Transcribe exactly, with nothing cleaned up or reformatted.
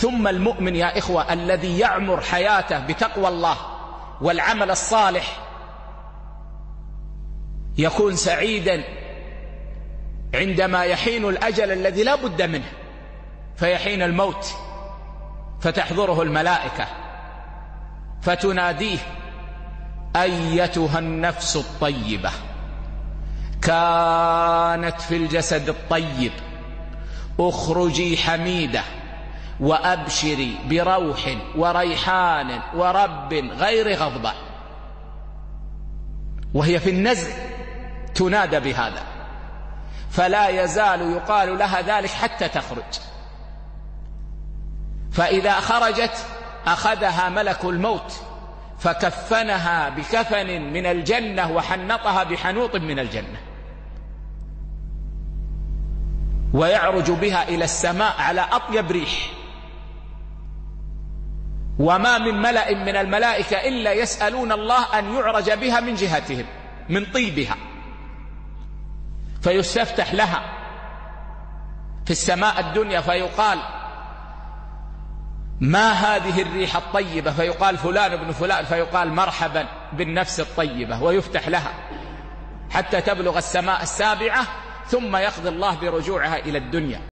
ثم المؤمن يا إخوة الذي يعمر حياته بتقوى الله والعمل الصالح يكون سعيدا عندما يحين الأجل الذي لا بد منه، فيحين الموت فتحضره الملائكة فتناديه: أيتها النفس الطيبة كانت في الجسد الطيب اخرجي حميدة وأبشري بروح وريحان ورب غير غضبان. وهي في النزع تنادى بهذا، فلا يزال يقال لها ذلك حتى تخرج. فإذا خرجت أخذها ملك الموت فكفنها بكفن من الجنة وحنطها بحنوط من الجنة، ويعرج بها إلى السماء على أطيب ريح، وما من ملأ من الملائكة إلا يسألون الله أن يعرج بها من جهتهم من طيبها، فيستفتح لها في السماء الدنيا فيقال: ما هذه الريح الطيبة؟ فيقال: فلان ابن فلان، فيقال: مرحبا بالنفس الطيبة، ويفتح لها حتى تبلغ السماء السابعة، ثم يقضي الله برجوعها إلى الدنيا.